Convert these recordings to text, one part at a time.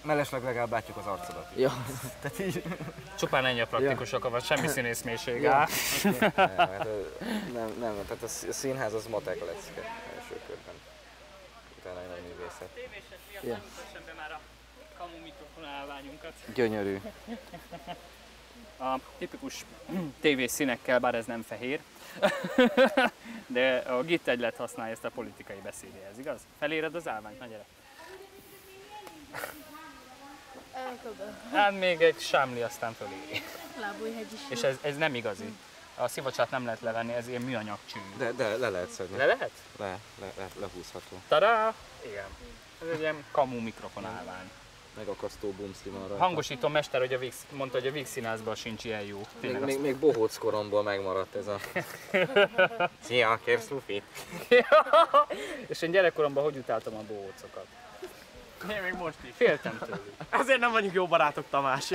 Mellesleg legalább látjuk az arcodat. Ja. Tehát így... Csupán ennyi a praktikusak, vagy semmi színészmélység. Ja. Nem, tehát a színház az matek lecke első körben. Utána jön a művészet. Ja. Már a kamu mikrofon állványunkat. Gyönyörű. A tipikus tévészínekkel, bár ez nem fehér, de a GIT egylet használja ezt a politikai beszédéhez, igaz? Feléred az állványt, na gyere. Hát még egy sámli, aztán föléri. Lábújhegy is. És ez nem igazi. A szivacsát nem lehet levenni, ez ilyen műanyag cső. De le lehet szedni. Le lehet? Lehúzható. Tada! Igen. Ez egy ilyen kamu mikrofon állvány. Megakasztó bumszli van rajta. Hangosító mester, hogy mondta, hogy a Víg Színházban sincs ilyen jó. Még bohóc koromból megmaradt ez a... Szia, kérsz lufit? És én gyerekkoromban hogy utáltam a bohócokat? Én még most is. Féltem tőlük. Ezért nem vagyunk jó barátok, Tamás.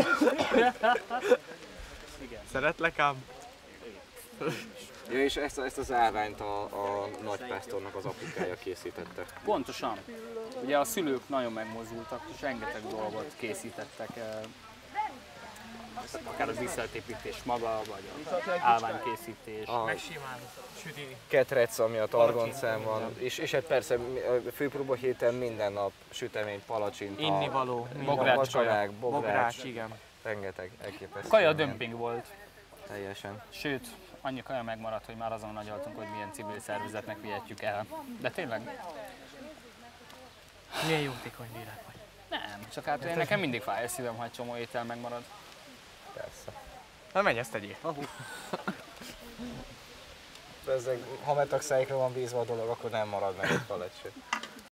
Igen. Szeretlek ám? Ja, és ezt az állványt a nagypásztornak az apukája készítette. Pontosan. Ugye a szülők nagyon megmozdultak, és rengeteg dolgot készítettek. Akár az díszletépítés maga, vagy az állványkészítés. Meg simán sütini. Ketrec, ami a targoncán van, és hát persze a főpróba héten minden nap sütemény, palacsinta, Innivaló, bogrács, bogrács, igen. rengeteg elképesztő. Kaja dömping volt. Teljesen. Sőt, annyi kaja megmaradt, hogy már azon nagyoltunk, hogy milyen civil szervezetnek vihetjük el. De tényleg? Milyen jótékony lélek vagy. Nem, csak hát én nekem mindig fáj a szívem, ha egy csomó étel megmarad. Persze. Na menj, ezt tegyél. Ha metagszáikra van bízva a dolog, akkor nem marad meg egy palacs.